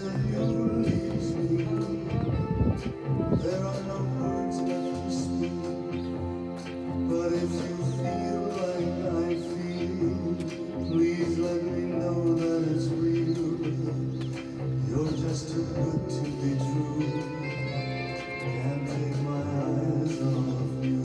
when you release me, there are no words left to speak. But if you feel like I feel, please let me know that it's real. You're just too good to be true. Can't take my eyes off you.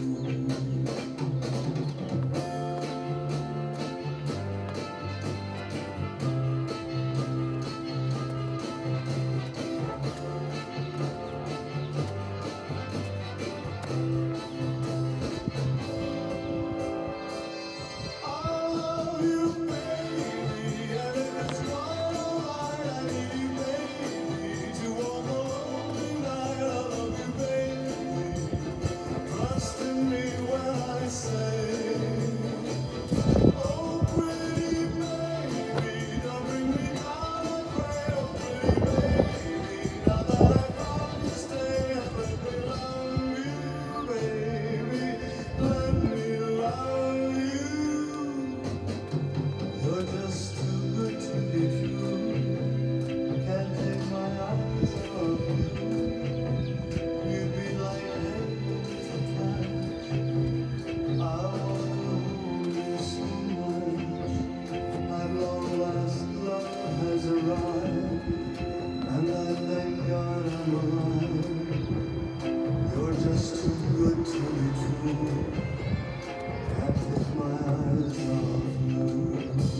You're just too good to be true. Can't take my eyes off you.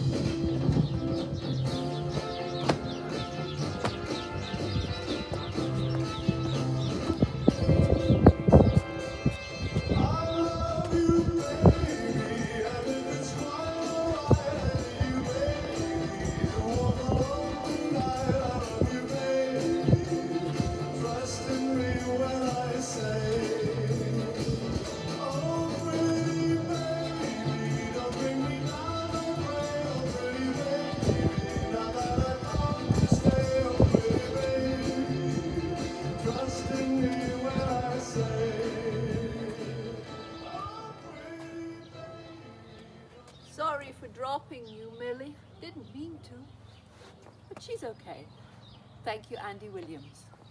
Sorry for dropping you, Millie. Didn't mean to. But she's okay. Thank you, Andy Williams.